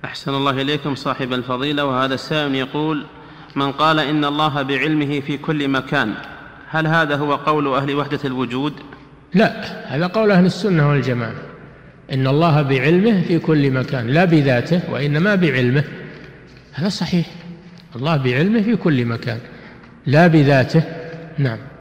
أحسن الله إليكم صاحب الفضيلة. وهذا السائل يقول: من قال إن الله بعلمه في كل مكان، هل هذا هو قول أهل وحدة الوجود؟ لا، هذا قول أهل السنة والجماعة، إن الله بعلمه في كل مكان، لا بذاته وإنما بعلمه. هذا صحيح، الله بعلمه في كل مكان لا بذاته. نعم.